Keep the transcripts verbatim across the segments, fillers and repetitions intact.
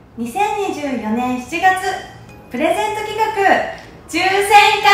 にせんにじゅうよねんしちがつプレゼント企画抽選会。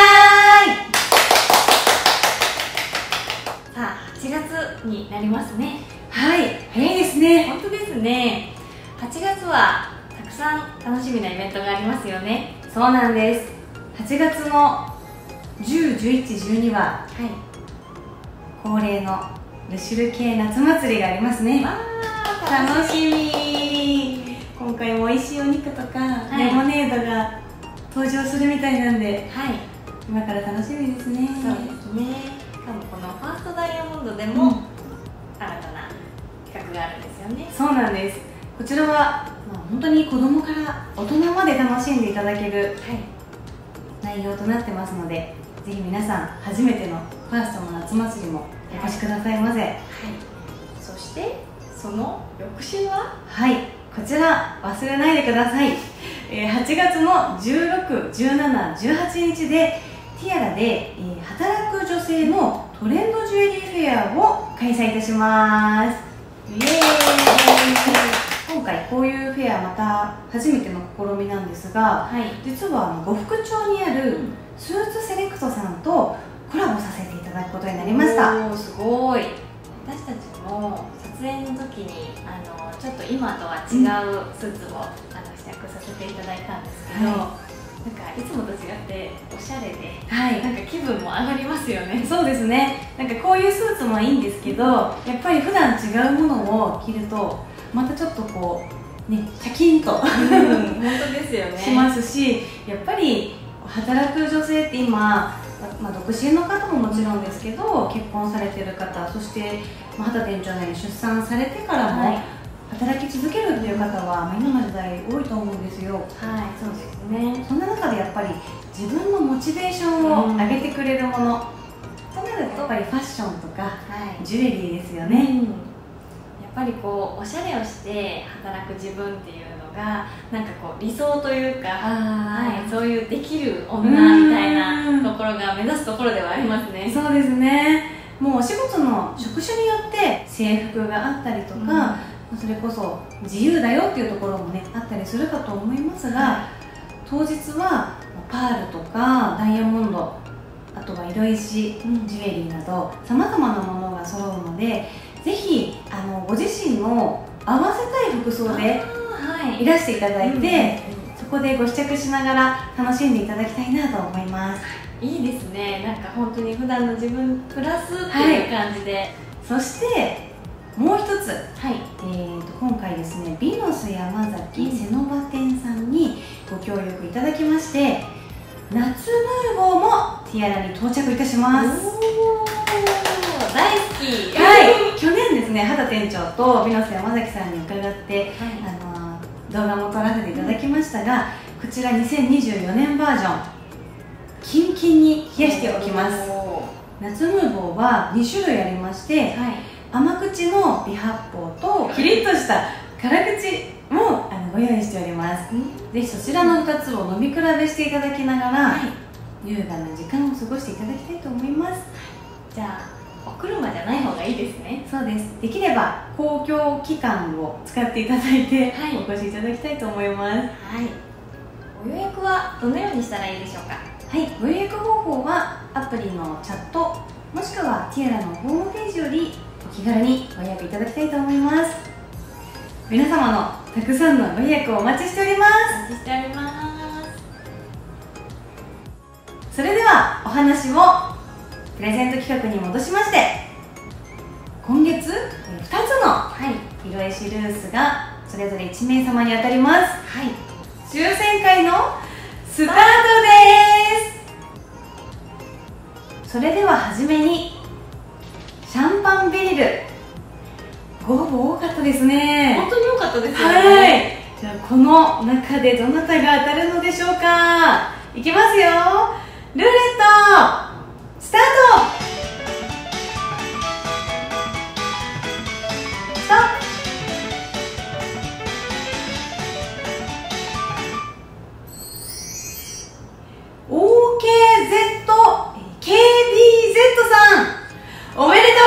さあ、はちがつになりますね。 はい、早いですね。 本当ですね。はちがつはたくさん楽しみなイベントがありますよね。 そうなんです。はちがつのじゅう、じゅういち、じゅうには、 はい、 恒例のルシュル系夏祭りがありますね。 わー、楽しみ。今回も美味しいお肉とか、はい、レモネードが登場するみたいなんで、はい、今から楽しみですね。 そうですね。しかもこのファーストダイヤモンドでも、うん、新たな企画があるんですよね。 そうなんです。こちらは、まあ、本当に子供から大人まで楽しんでいただける、はい、内容となってますので、ぜひ皆さん初めてのファーストの夏祭りもお越しくださいませ。はい、はい、 そしてその翌週は、 はい、こちら忘れないでください。えー、はちがつのじゅうろく、じゅうなな、じゅうはちにちでティアラで、えー、働く女性のトレンドジュエリーフェアを開催いたします。イエーイ。今回こういうフェアまた初めての試みなんですが、はい、実は呉服町にあるスーツセレクトさんとコラボさせていただくことになりました。 おー、すごい。私たちも撮影の時にあのちょっと今とは違うスーツを、うん、あの試着させていただいたんですけど、はい、なんかいつもと違っておしゃれで、はい、なんか気分も上がりますよね。 そうですね。なんかこういうスーツもいいんですけど、やっぱり普段違うものを着るとまたちょっとこうね、シャキンと、うん、本当ですよね。 しますし、やっぱり働く女性って今、まあ、独身の方ももちろんですけど、結婚されてる方、そして、まあ、畑店長なり出産されてからも働き続けるっていう方は、まあ、今の時代多いと思うんですよ。はい、 そうですね。 そんな中でやっぱり自分のモチベーションを上げてくれるもの、うん、となるとやっぱりファッションとか、はい、ジュエリーですよね。うん、 やっぱりこうおしゃれをして働く自分っていうのがなんかこう理想というか、はい、そういうできる女みたいなところが目指すところではありますね。 そうですね。もうお仕事の職種によって制服があったりとか、うん、それこそ自由だよっていうところもねあったりするかと思いますが、はい、当日はパールとかダイヤモンド、あとは色石、ジュエリーなどさまざまなものが揃うので、ぜひあのご自身の合わせたい服装でいらしていただいて、そこでご試着しながら楽しんでいただきたいなと思います。 いいですね。なんか本当に普段の自分プラスっていう感じで、はい、 そしてもう一つ、はい、えーと今回ですね、ビノス山崎セノバ店さんにご協力いただきまして、夏ムーボーもティアラに到着いたします。 大好き。 はい、去年ですね、畑店長とビノス山崎さんに伺って、はい、あの動画も撮らせていただきましたが、こちらにせんにじゅうよねんバージョンキンキンに冷やしておきます。夏ムーボーはにしゅるいありまして、はい、甘口の微発泡とキリッとした辛口もあのご用意しております。ぜひそちらのふたつを飲み比べしていただきながら、はい、優雅な時間を過ごしていただきたいと思います。 じゃあお車じゃない方がいいですね。 そうです。できれば公共機関を使っていただいて、はい、お越しいただきたいと思います。はい。 ご予約はどのようにしたらいいでしょうか。 はい、ご予約方法はアプリのチャットもしくはティアラのホームページよりお気軽にご予約いただきたいと思います。皆様のたくさんのご予約をお待ちしております。 お待ちしております。 それではお話をプレゼント企画に戻しまして、今月ふたつの、はい、色石ルースがそれぞれいちめいさまに当たります。はい、抽選会のスタートです。それでは初めにシャンパンベリル、ご応募多かったですね。 本当に多かったですよね。 はい、じゃあこの中でどなたが当たるのでしょうか。いきますよ。ルーレットスタート。ストップ。オーケーゼットケービーゼット さん、おめでとうござい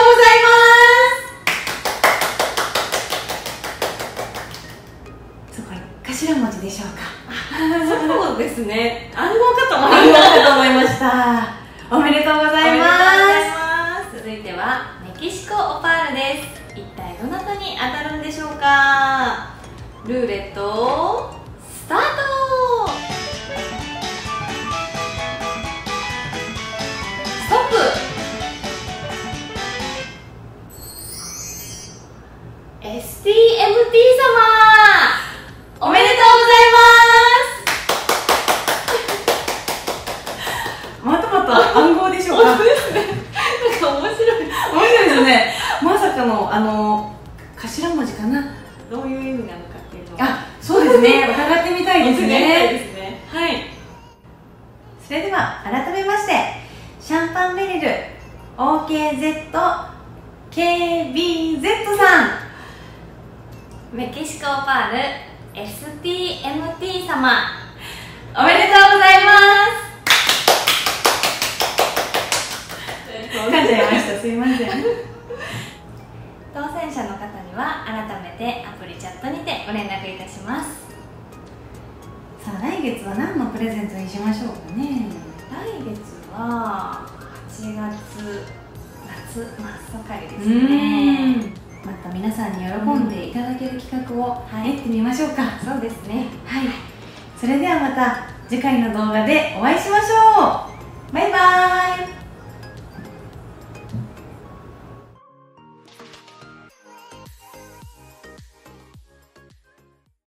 ます。そこ一箇頭文字でしょうか。 そうですね、暗号かと思ありいました。 がとうございました。おめでとうございます。 続いてはメキシコオパールです。一体どなたに当たるんでしょうか。ルーレットスタート。ストップ。エスティーエムティー 様、おめでとうございます。 またまた暗号でしょうか。 本当ですね。なんか面白い。 面白いですね。まさかのあの頭文字かな。 どういう意味なのかっていうのを。 あ、そうですね。伺ってみたいです伺いたいね。 ですね。はい。 それでは改めまして、シャンパンベリル オーケーゼットケービーゼット さん、 メキシコオパール エスティーエムティー 様、 おめでとうございます。噛んじゃいました。すいません。 当選者の方には改めてアプリチャットにてご連絡いたします。 さあ、来月は何のプレゼントにしましょうかね。 来月ははちがつ、夏真っ盛りですね。 また皆さんに喜んでいただける企画を練ってみましょうか。 そうですね。 はい。それではまた次回の動画でお会いしましょう。バイバーイ。